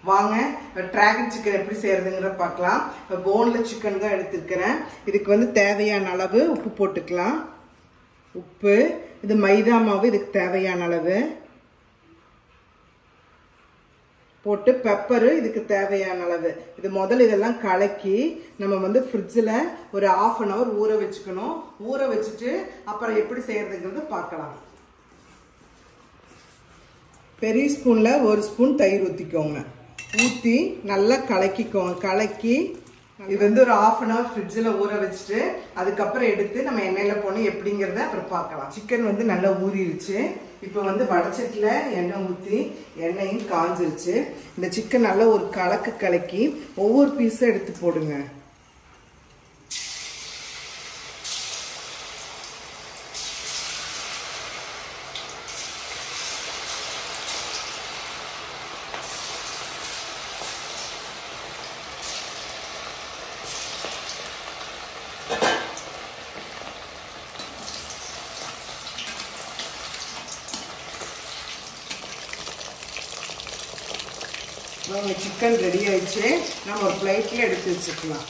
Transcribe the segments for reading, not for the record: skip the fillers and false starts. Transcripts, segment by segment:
வாங்க dragon chicken எப்படி செய்யறதுங்கற பார்க்கலாம். போன்ல சிக்கன் தான் எடுத்துக்கிறேன். இதுக்கு வந்து தேவையான அளவு உப்பு போட்டுக்கலாம். உப்பு, இது மைதா மாவு இதுக்கு தேவையான அளவு போட்டு, பெப்பர் இதுக்கு தேவையான அளவு. இது முதல்ல இதெல்லாம் கலக்கி நம்ம வந்து ஃப்ரிட்ஜில் ஒரு 1/2 அன் ஹவர் ஊற வச்சுக்கணும். ஊற வச்சுட்டு அப்புறம் எப்படி செய்யறதுங்கிறது பார்க்கலாம். பெரிய ஸ்பூன்ல 1 ஸ்பூன் தயிர் ஊற்றிக்கோங்க. ஊற்றி நல்லா கலக்கிக்கோங்க. கலக்கி இது வந்து ஒரு 1/2 அன் ஹவர் ஃப்ரிட்ஜில் ஊற வச்சுட்டு அதுக்கப்புறம் எடுத்து நம்ம எண்ணெயில் போன எப்படிங்கிறத அப்புறம் பார்க்கலாம். சிக்கன் வந்து நல்லா ஊறிடுச்சு. இப்போ வந்து வடச்சட்டில் எண்ணெய் ஊற்றி எண்ணெயும் காஞ்சிருச்சு. இந்த சிக்கன் நல்லா ஒரு கலக்கி ஒவ்வொரு பீஸும் எடுத்து போடுங்க. சிக்கன் ரெடி ஆயிடுச்சு. நம்ம ஒரு பிளேட்ல எடுத்து வச்சுக்கலாம்.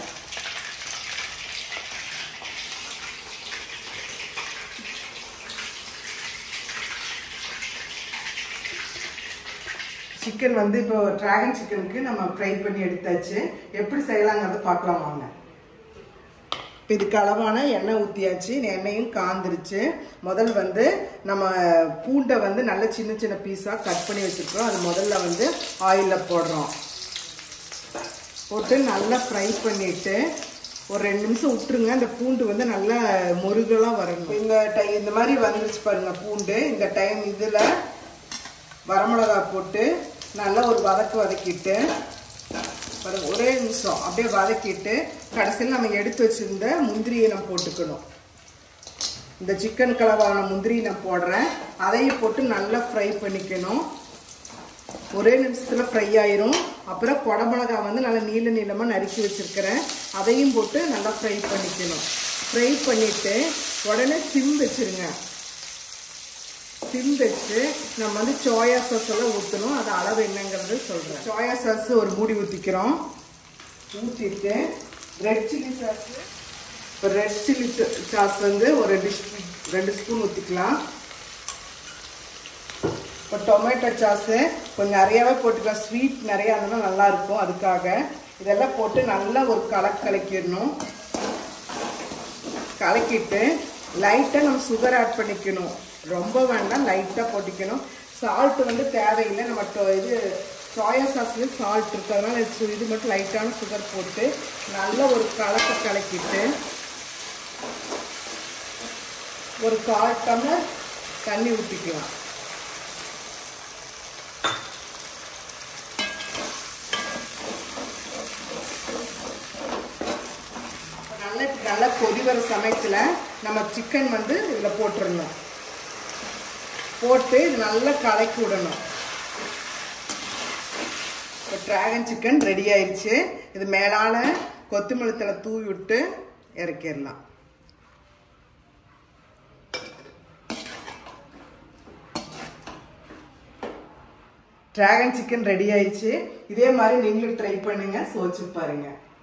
சிக்கன் வந்து இப்போ டிராகன் சிக்கனுக்கு நம்ம ஃப்ரை பண்ணி எடுத்தாச்சு. எப்படி செய்யலாங்கிறத பார்க்கலாம் வாங்க. இப்போ இதுக்கு அளவான எண்ணெய் ஊற்றியாச்சு. எண்ணெயும் காந்துருச்சு. முதல் வந்து நம்ம பூண்டை வந்து நல்ல சின்ன சின்ன பீஸாக கட் பண்ணி வச்சுருக்கோம். அது முதல்ல வந்து ஆயிலில் போடுறோம். போட்டு நல்லா ஃப்ரை பண்ணிவிட்டு ஒரு 2 நிமிஷம் விட்டுருங்க. அந்த பூண்டு வந்து நல்லா முருகலாக வரணும். இந்த மாதிரி வந்துருச்சு பாருங்கள் பூண்டு. இந்த டைம் இதில் வரமிளகா போட்டு நல்லா ஒரு வதக்கிட்டு ஒரே நிமிஷம் அப்படியே வதக்கிட்டு கடைசியில் நம்ம எடுத்து வச்சிருந்த முந்திரியை நம்ம போட்டுக்கணும். இந்த சிக்கன் கலவான முந்திரி நான் போடுறேன். அதையும் போட்டு நல்லா ஃப்ரை பண்ணிக்கணும். ஒரே நிமிஷத்தில் ஃப்ரை ஆயிரும். அப்புறம் குடமிளகா வந்து நல்லா நீளமாக நறுக்கி வச்சிருக்கிறேன். அதையும் போட்டு நல்லா ஃப்ரை பண்ணிக்கணும். ஃப்ரை பண்ணிட்டு உடனே சிம் வச்சிருங்க. சிம் வச்சு நம்ம வந்து சோயா சாஸ் எல்லாம் ஊற்றணும். அது அளவு என்னங்கிறது சொல்கிறேன். சோயா சாஸ் ஒரு மூடி ஊற்றிக்கிறோம். ஊற்றிட்டு ரெட் சில்லி சாஸ், இப்போ ரெட் சில்லி சாஸ் வந்து ஒரு 2 ஸ்பூன் ஊற்றிக்கலாம். இப்போ டொமேட்டோ சாஸு கொஞ்சம் நிறையாவே போட்டுக்கலாம். ஸ்வீட் நிறையா இருந்தாலும் நல்லாயிருக்கும். அதுக்காக இதெல்லாம் போட்டு நல்லா ஒரு கலக்கிடணும். கலக்கிட்டு லைட்டாக நம்ம சுகர் ஆட் பண்ணிக்கணும். ரொம்ப வேண்டாம், லைட்டாக போட்டிக்கணும். சால்ட் வந்து தேவையில்லை. நம்ம இது சோயா சாஸ்லேயும் சால்ட் இருக்குது. அதனால் இது மட்டும் லைட்டான சுகர் போட்டு நல்லா ஒரு கலக்கிட்டு ஒரு 1/4 டம்ளர் தண்ணி ஊற்றிக்கலாம். நல்லா கொதி வர சமயத்தில் நம்ம சிக்கன் வந்து இதில் போட்டுடணும். போட்டு நல்லா கலக்கி விடணும். இப்போ டிராகன் சிக்கன் ரெடி ஆயிடுச்சு. இது மேலான கொத்தமல்லி தழை தூவி விட்டு இறக்கிடலாம். டிராகன் சிக்கன் ரெடி ஆயிடுச்சு. இதே மாதிரி நீங்களும் ட்ரை பண்ணுங்க, சோச்சு பாருங்க.